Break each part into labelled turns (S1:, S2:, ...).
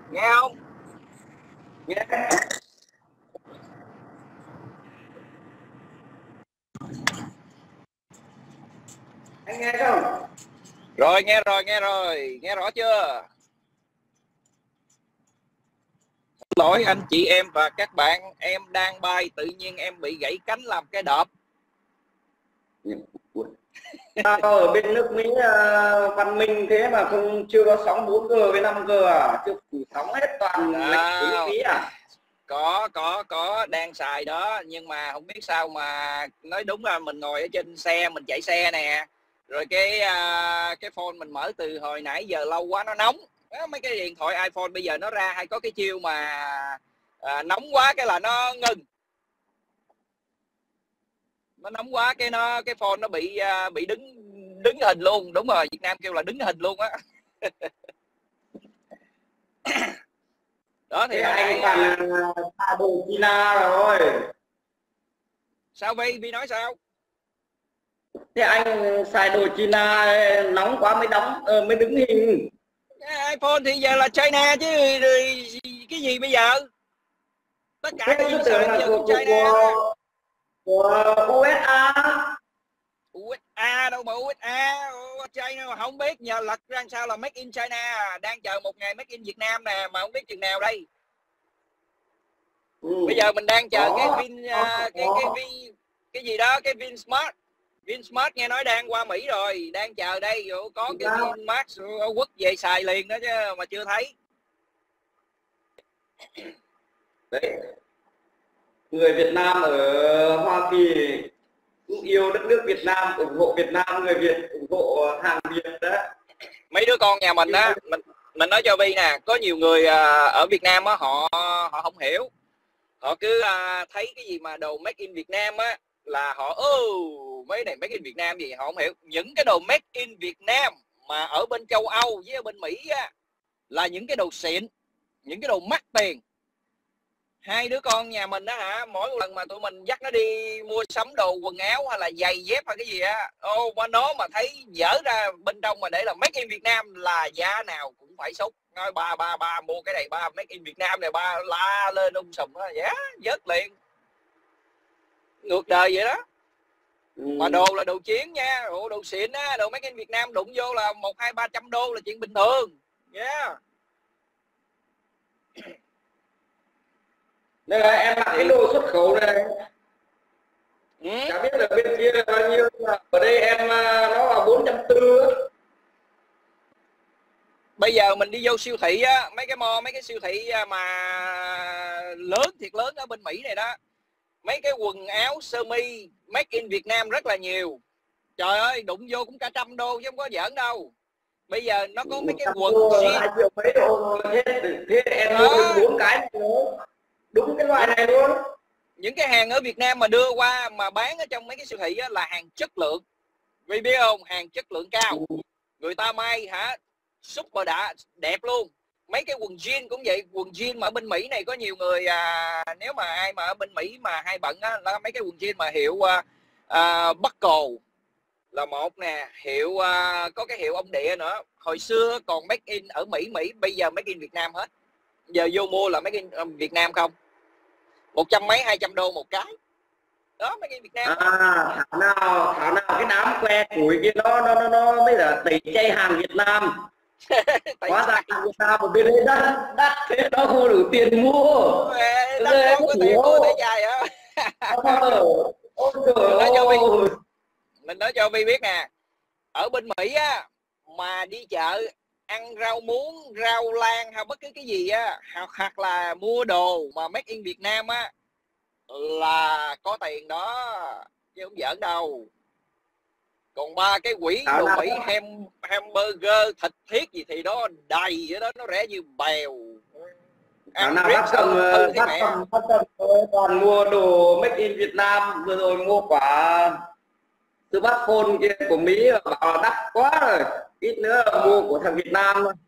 S1: Nghe không?
S2: Nghe. Anh nghe không?
S1: Rồi, nghe rồi, nghe rõ chưa? Lỗi anh chị em và các bạn, em đang bay tự nhiên em bị gãy cánh làm cái đợp.
S2: Tao ở bên nước Mỹ văn minh thế mà chưa có sóng 4G với 5G à? Chưa phủ sóng hết toàn lệch của nước Mỹ à?
S1: Có đang xài đó, nhưng mà không biết sao mà nói đúng là mình ngồi ở trên xe, mình chạy xe nè, rồi cái phone mình mở từ hồi nãy giờ lâu quá nó nóng. Mấy cái điện thoại iPhone bây giờ nó ra hay có cái chiêu mà nóng quá cái là nó ngừng, nó nóng quá cái phone nó bị đứng hình luôn. Đúng rồi, Việt Nam kêu là đứng hình luôn á. Đó thì
S2: Thế anh toàn xài đồ China rồi.
S1: sao Vi nói sao?
S2: Thế anh xài đồ China nóng quá mới đứng hình.
S1: Cái iPhone thì giờ là China chứ cái gì bây giờ? Tất cả
S2: Thế
S1: cái
S2: cứ
S1: gì
S2: tưởng
S1: xài bây
S2: là
S1: giờ cũng China đó.
S2: của USA.
S1: USA đâu mà USA, China mà không biết, nhờ lật ra sao là Make in China. Đang chờ một ngày Make in Việt Nam nè, mà không biết chừng nào đây. Bây giờ mình đang chờ cái Vin cái gì đó, cái Vinsmart nghe nói đang qua Mỹ rồi, đang chờ đây. Có cái Vinmax ở Quốc về xài liền đó chứ mà chưa thấy.
S2: Đấy, người Việt Nam ở Hoa Kỳ cũng yêu đất nước Việt Nam, ủng hộ Việt Nam, người Việt ủng hộ hàng Việt đó.
S1: Mấy đứa con nhà mình á, mình nói cho Vi nè, có nhiều người ở Việt Nam á, họ không hiểu. Họ cứ thấy cái gì mà đồ make in Việt Nam á là họ mấy này make in Việt Nam gì, họ không hiểu. Những cái đồ make in Việt Nam mà ở bên châu Âu với ở bên Mỹ á là những cái đồ xịn, những cái đồ mắc tiền. Hai đứa con nhà mình đó hả, mỗi lần mà tụi mình dắt nó đi mua sắm đồ quần áo hay là giày dép hay cái gì á, mà nó mà thấy dở ra bên trong mà để là make in Việt Nam là giá nào cũng phải xúc. Nói ba mua cái này, ba make in Việt Nam này, ba la lên sùm đó, giá vớt liền, ngược đời vậy đó. Mà đồ là đồ chiến nha, đồ xịn á, đồ make in Việt Nam đụng vô là 100-200-300 đô là chuyện bình thường.
S2: Nên là em mặc cái đồ xuất khẩu này, chả biết là bên kia là bao nhiêu, mà ở đây em nó là 440.
S1: Bây giờ mình đi vô siêu thị á, mấy cái siêu thị mà lớn thiệt lớn ở bên Mỹ này đó, mấy cái quần áo sơ mi make in Việt Nam rất là nhiều. Trời ơi, đụng vô cũng cả 100 đô chứ không có giỡn đâu. Bây giờ nó có mấy cái quần jean
S2: 2 triệu mấy đô. Thế em mua được 4 cái nữa. Đúng cái loại này luôn.
S1: Những cái hàng ở Việt Nam mà đưa qua mà bán ở trong mấy cái siêu thị á, là hàng chất lượng. Vì biết không, hàng chất lượng cao. Người ta may hả, super đã đẹp luôn. Mấy cái quần jean cũng vậy, quần jean mà ở bên Mỹ này có nhiều người nếu mà ai mà ở bên Mỹ mà hay bận á, là mấy cái quần jean mà hiệu Buckle là một nè, hiệu có cái hiệu ông địa nữa. Hồi xưa còn make in ở Mỹ, bây giờ make in Việt Nam hết. Giờ vô mua là make in Việt Nam không, 100 mấy 200 đô một cái đó, make in Việt Nam.
S2: Thảo nào cái đám que củi kia nó bây giờ tẩy chay hàng Việt Nam. Hóa ra hàng Việt Nam ở bên đây đắt thế nó không đủ tiền mua.
S1: Đắt có tiền mua để dài hả? Mình nói cho Vi biết nè, ở bên Mỹ á mà đi chợ ăn rau muống, rau lan hay bất cứ cái gì á, hoặc là mua đồ mà make in Việt Nam á là có tiền đó chứ không giỡn đâu. Còn ba cái quỷ đồ Mỹ hamburger thịt thiết gì thì nó đầy vậy đó, nó rẻ như bèo.
S2: Ăn bác Cầm toàn mua đồ make in Việt Nam. Vừa rồi mua quả smartphone kia của Mỹ bảo đắt quá rồi, ít nữa là mua của thằng Việt Nam thôi.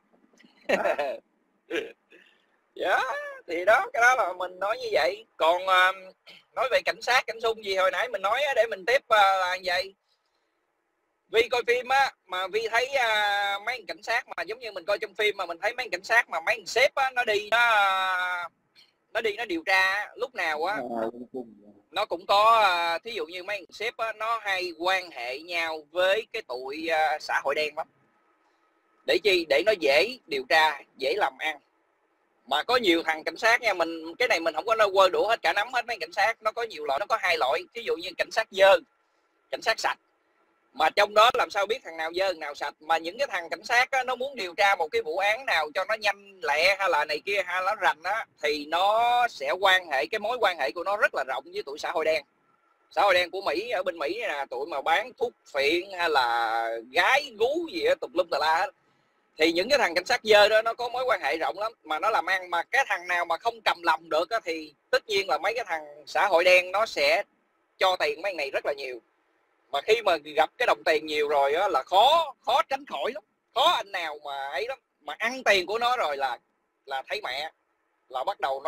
S1: Dạ, thì đó, cái đó là mình nói như vậy. Còn nói về cảnh sát cảnh xung gì hồi nãy mình nói để mình tiếp là vậy. Vi coi phim á mà Vi thấy mấy cảnh sát mà giống như mình coi trong phim, mà mình thấy mấy cảnh sát mà mấy sếp á nó đi nó điều tra lúc nào á nó cũng có thí dụ như mấy sếp á, nó hay quan hệ nhau với cái tụi xã hội đen lắm. Để chi? Để nó dễ điều tra, dễ làm ăn. Mà có nhiều thằng cảnh sát nha, mình cái này mình không có nói quơ đủ hết cả nắm hết mấy cảnh sát, nó có nhiều loại, nó có hai loại. Ví dụ như cảnh sát dơ, cảnh sát sạch, mà trong đó làm sao biết thằng nào dơ thằng nào sạch. Mà những cái thằng cảnh sát á, nó muốn điều tra một cái vụ án nào cho nó nhanh lẹ hay là này kia hay nó rành á, thì nó sẽ quan hệ, cái mối quan hệ của nó rất là rộng với tụi xã hội đen. Xã hội đen của Mỹ, ở bên Mỹ là tụi mà bán thuốc phiện hay là gái gú gì á tùm lum tà la. Thì những cái thằng cảnh sát dơ đó nó có mối quan hệ rộng lắm mà nó làm ăn. Mà cái thằng nào mà không cầm lòng được á, thì tất nhiên là mấy cái thằng xã hội đen nó sẽ cho tiền mấy này rất là nhiều. Mà khi mà gặp cái đồng tiền nhiều rồi á, là khó tránh khỏi lắm, khó anh nào mà ấy lắm. Mà ăn tiền của nó rồi là thấy mẹ, là bắt đầu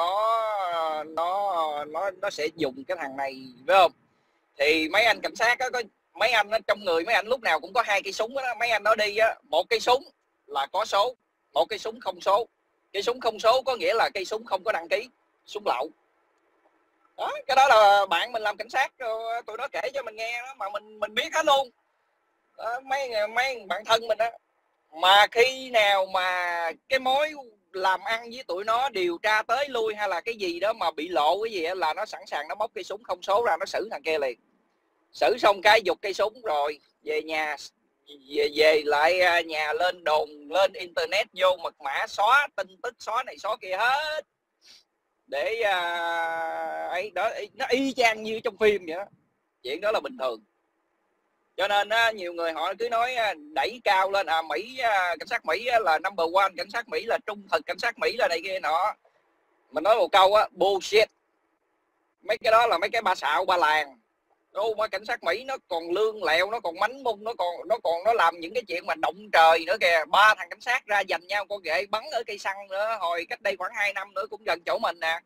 S1: nó sẽ dùng cái thằng này, phải không? Thì mấy anh cảnh sát á, có mấy anh á, trong người mấy anh lúc nào cũng có hai cây súng đó. Mấy anh đó đi á, một cây súng là có số, một cây súng không số. Cây súng không số có nghĩa là cây súng không có đăng ký, súng lậu đó. Cái đó là bạn mình làm cảnh sát, tụi nó kể cho mình nghe đó, mà mình biết hết luôn đó, mấy bạn thân mình đó. Mà khi nào mà cái mối làm ăn với tụi nó điều tra tới lui hay là cái gì đó mà bị lộ cái gì đó, là nó sẵn sàng nó bóc cây súng không số ra, nó xử thằng kia liền. Xử xong cái giục cây súng rồi về nhà, về lại nhà lên đồn, lên internet vô mật mã xóa tin tức, xóa này xóa kia hết. Để ấy đó, nó y chang như trong phim vậy đó. Chuyện đó là bình thường. Cho nên nhiều người họ cứ nói đẩy cao lên Mỹ, cảnh sát Mỹ là number one, cảnh sát Mỹ là trung thực, cảnh sát Mỹ là này kia nọ. Mình nói một câu bullshit. Mấy cái đó là mấy cái ba xạo ba làng. Đâu mà cảnh sát Mỹ nó còn lương lẹo, nó còn mánh mung, nó làm những cái chuyện mà động trời nữa kìa. 3 thằng cảnh sát ra giành nhau con ghệ bắn ở cây xăng nữa, hồi cách đây khoảng 2 năm nữa cũng gần chỗ mình nè.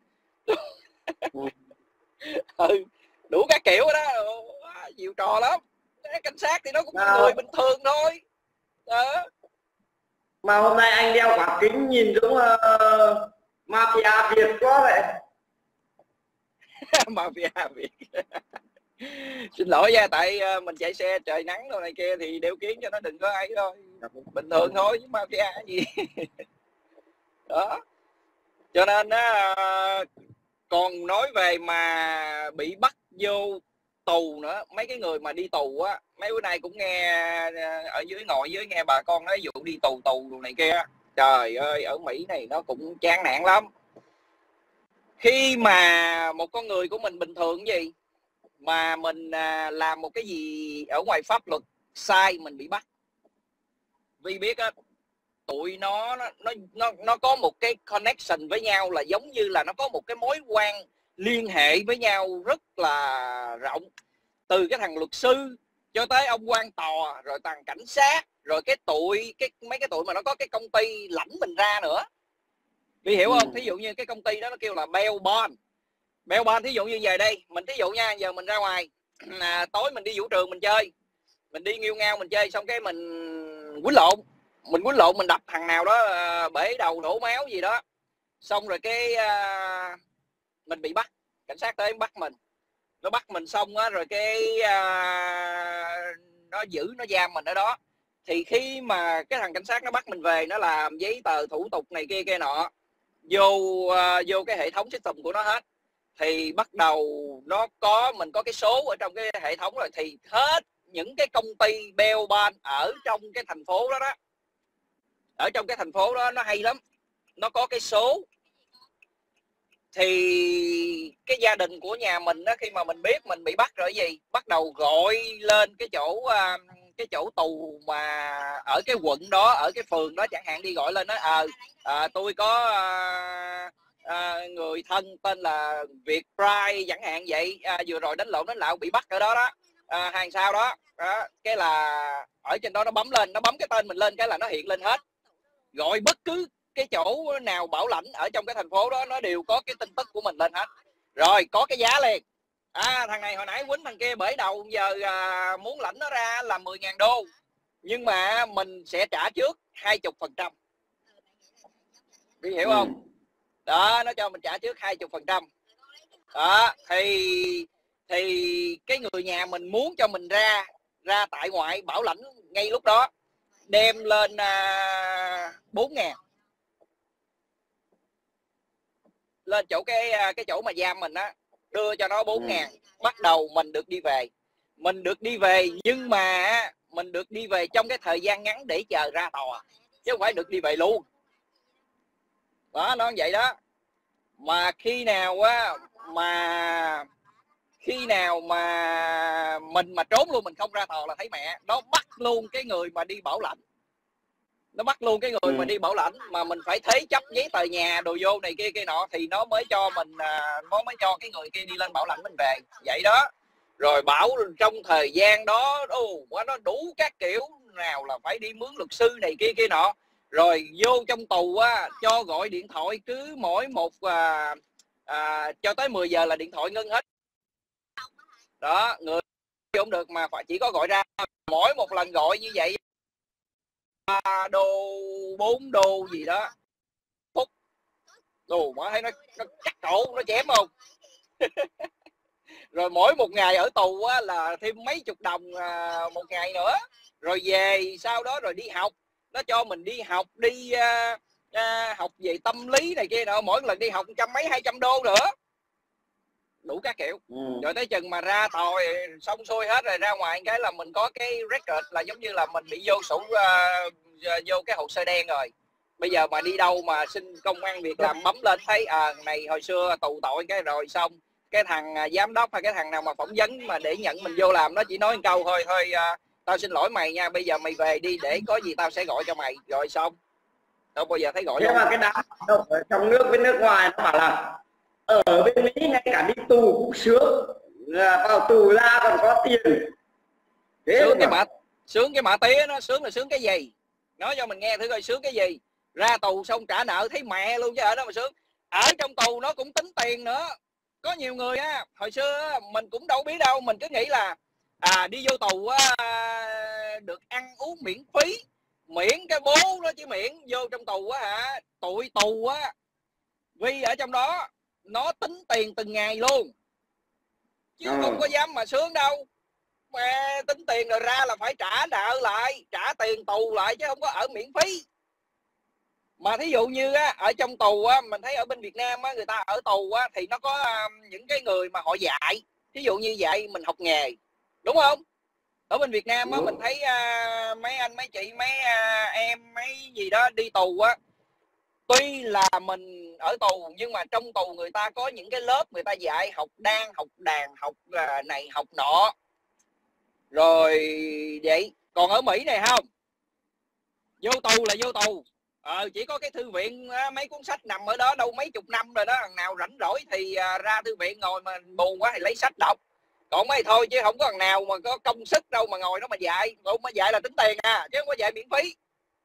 S1: Đủ các kiểu đó, nhiều trò lắm. Cảnh sát thì nó cũng là người bình thường thôi đó.
S2: Mà hôm nay anh đeo quả kính nhìn giống mafia Việt quá vậy.
S1: Mafia Việt. Xin lỗi nha, tại mình chạy xe trời nắng đồ này kia thì đeo kiến cho nó đừng có ấy thôi, bình thường thôi chứ mafia gì. Đó. Cho nên còn nói về mà bị bắt vô tù nữa, mấy cái người mà đi tù á, mấy bữa nay cũng nghe ở dưới ngồi dưới nghe bà con nói vụ đi tù đồ này kia. Trời ơi, ở Mỹ này nó cũng chán nản lắm. Khi mà một con người của mình bình thường gì mà mình làm một cái gì ở ngoài pháp luật sai, mình bị bắt. Vì biết á, tụi nó có một cái connection với nhau, là giống như là nó có một cái mối quan liên hệ với nhau rất là rộng. Từ cái thằng luật sư cho tới ông quan tòa, rồi thằng cảnh sát, rồi mấy cái tụi mà nó có cái công ty lãnh mình ra nữa. Vì hiểu không? Thí dụ như cái công ty đó nó kêu là bail bond. Bail bond, thí dụ như về đây, mình thí dụ nha, giờ mình ra ngoài, tối mình đi vũ trường mình chơi, mình đi nghêu ngao mình chơi, xong cái mình quýnh lộn, mình đập thằng nào đó bể đầu đổ máu gì đó, xong rồi cái mình bị bắt, cảnh sát tới bắt mình, nó bắt mình xong á, rồi cái nó giữ, nó giam mình ở đó. Thì khi mà cái thằng cảnh sát nó bắt mình về, nó làm giấy tờ thủ tục này kia nọ, vô cái hệ thống system của nó hết, thì bắt đầu mình có cái số ở trong cái hệ thống rồi, thì hết những cái công ty bail bond ở trong cái thành phố đó đó, ở trong cái thành phố đó nó hay lắm, nó có cái số. Thì cái gia đình của nhà mình đó, khi mà mình biết mình bị bắt rồi gì, bắt đầu gọi lên cái chỗ tù mà ở cái quận đó, ở cái phường đó chẳng hạn, đi gọi lên đó, tôi có người thân tên là Việt Pride chẳng hạn vậy, vừa rồi đánh lộn đánh lạo bị bắt ở đó đó, hàng sao đó, cái là ở trên đó nó bấm lên, nó bấm cái tên mình lên cái là nó hiện lên hết. Gọi bất cứ cái chỗ nào bảo lãnh ở trong cái thành phố đó, nó đều có cái tin tức của mình lên hết. Rồi có cái giá liền, thằng này hồi nãy quýnh thằng kia bể đầu, giờ muốn lãnh nó ra là 10.000 đô, nhưng mà mình sẽ trả trước 20%. Biết hiểu không? Đó, nó cho mình trả trước 20%. Đó, thì cái người nhà mình muốn cho mình ra tại ngoại bảo lãnh ngay lúc đó, đem lên 4.000 lên chỗ cái chỗ mà giam mình á, đưa cho nó 4.000, bắt đầu mình được đi về. Mình được đi về, nhưng mà mình được đi về trong cái thời gian ngắn để chờ ra tòa, chứ không phải được đi về luôn. Đó, nó vậy đó. Mà khi nào mà mình mà trốn luôn, mình không ra tòa là thấy mẹ nó bắt luôn cái người mà đi bảo lãnh. Nó bắt luôn cái người mà đi bảo lãnh, mà mình phải thế chấp giấy tờ nhà đồ vô này kia nọ thì nó mới cho mình, nó mới cho cái người kia đi lên bảo lãnh mình về. Vậy đó. Rồi bảo trong thời gian đó nó đủ các kiểu, nào là phải đi mướn luật sư này kia nọ. Rồi vô trong tù cho gọi điện thoại, cứ mỗi một cho tới 10 giờ là điện thoại ngưng hết. Đó, người không được mà phải chỉ có gọi ra. Mỗi một lần gọi như vậy 3 đô 4 đô gì đó phút. Mà thấy nó cắt cổ, nó chém không? Rồi mỗi một ngày ở tù là thêm mấy chục đồng một ngày nữa. Rồi về sau đó rồi đi học, nó cho mình đi học, học về tâm lý này kia nọ, mỗi lần đi học 100 mấy 200 đô nữa, đủ các kiểu. Rồi tới chừng mà ra tòa xong xuôi hết rồi, ra ngoài cái là mình có cái record, là giống như là mình bị vô sổ vô cái hồ sơ đen rồi. Bây giờ mà đi đâu mà xin công ăn việc làm, bấm lên thấy này hồi xưa tù tội, cái rồi xong cái thằng giám đốc hay cái thằng nào mà phỏng vấn mà để nhận mình vô làm, nó chỉ nói một câu thôi tao xin lỗi mày nha, bây giờ mày về đi, để có gì tao sẽ gọi cho mày, rồi xong. Đâu bao giờ thấy gọi.
S2: Thế mà cái đám ở trong nước với nước ngoài nó bảo là ở bên Mỹ ngay cả đi tù cũng sướng, là vào tù ra còn có tiền. Thế
S1: sướng cái mạ tía. Nó sướng là sướng cái gì? Nói cho mình nghe thử coi sướng cái gì. Ra tù xong trả nợ thấy mẹ luôn chứ ở đó mà sướng. Ở trong tù nó cũng tính tiền nữa. Có nhiều người hồi xưa mình cũng đâu biết đâu, mình cứ nghĩ là đi vô tù được ăn uống miễn phí. Miễn cái bố đó chứ miễn. Vô trong tù tụi tù vì ở trong đó nó tính tiền từng ngày luôn, chứ không có dám mà sướng đâu. Mà tính tiền rồi ra là phải trả nợ lại, trả tiền tù lại, chứ không có ở miễn phí. Mà thí dụ như ở trong tù mình thấy ở bên Việt Nam người ta ở tù thì nó có những cái người mà họ dạy, thí dụ như dạy mình học nghề, đúng không? Ở bên Việt Nam mình thấy mấy anh mấy chị mấy em mấy gì đó đi tù tuy là mình ở tù, nhưng mà trong tù người ta có những cái lớp người ta dạy học đàn, học này học nọ rồi vậy. Còn ở Mỹ này không, vô tù là vô tù, chỉ có cái thư viện mấy cuốn sách nằm ở đó đâu mấy chục năm rồi đó, thằng nào rảnh rỗi thì ra thư viện ngồi, mà buồn quá thì lấy sách đọc. Còn mấy thôi, chứ không có thằng nào mà có công sức đâu mà ngồi đó mà dạy. Còn mà dạy là tính tiền chứ không có dạy miễn phí.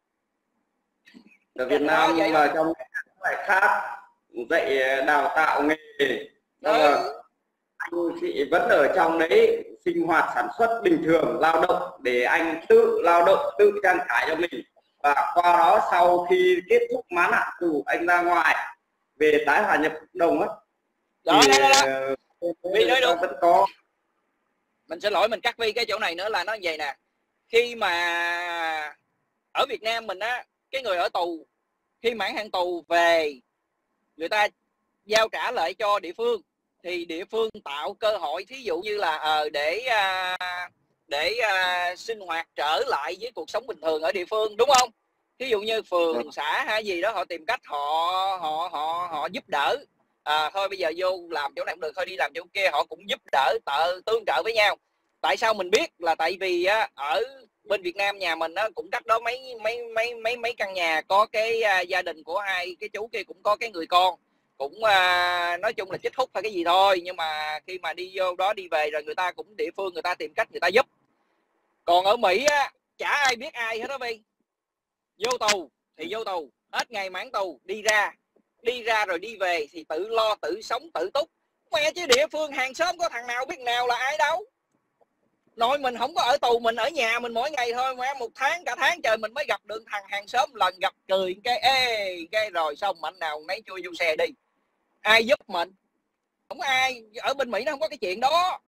S2: Ở Việt Nam và trong phải khác, dạy đào tạo nghề, anh chị vẫn ở trong đấy sinh hoạt sản xuất bình thường, lao động để anh tự lao động, tự trang trải cho mình. Và qua đó sau khi kết thúc mãn hạn tù, anh ra ngoài về tái hòa nhập cộng đồng
S1: đó. Vi nói đúng.
S2: Vẫn có.
S1: Mình xin lỗi, mình cắt Vi cái chỗ này nữa là nó vậy nè. Khi mà ở Việt Nam mình cái người ở tù khi mãn hạn tù về, người ta giao trả lại cho địa phương, thì địa phương tạo cơ hội, thí dụ như là để sinh hoạt trở lại với cuộc sống bình thường ở địa phương, đúng không? Thí dụ như phường xã hay gì đó, họ tìm cách họ giúp đỡ. Thôi bây giờ vô làm chỗ này không được, thôi đi làm chỗ kia, họ cũng giúp đỡ, tương trợ với nhau. Tại sao mình biết là tại vì ở bên Việt Nam nhà mình cũng cách đó mấy căn nhà, có cái gia đình của hai cái chú kia cũng có cái người con, cũng nói chung là chích hút hay cái gì thôi, nhưng mà khi mà đi vô đó đi về rồi, người ta cũng địa phương người ta tìm cách người ta giúp. Còn ở Mỹ chả ai biết ai hết đó Vi. Vô tù thì vô tù, hết ngày mãn tù đi ra rồi đi về thì tự lo tự sống tự túc. Mẹ chứ địa phương hàng xóm có thằng nào biết nào là ai đâu. Nội mình không có ở tù, mình ở nhà mình mỗi ngày thôi mà, một tháng cả tháng trời mình mới gặp được thằng hàng xóm lần, gặp cười cái cái rồi xong mạnh nào nấy chui vô xe đi. Ai giúp mình? Không ai. Ở bên Mỹ nó không có cái chuyện đó.